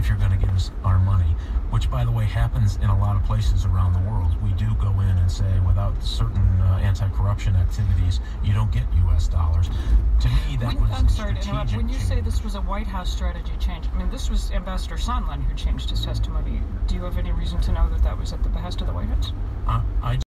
if you're going to give us our money, which, by the way, happens in a lot of places around the world. We do go in and say, without certain anti-corruption activities, you don't get U.S. dollars. To me, that was I'm sorry to interrupt. When you change. say this was a White House strategy change, I mean, this was Ambassador Sondland who changed his testimony. Do you have any reason to know that that was at the behest of the White House? I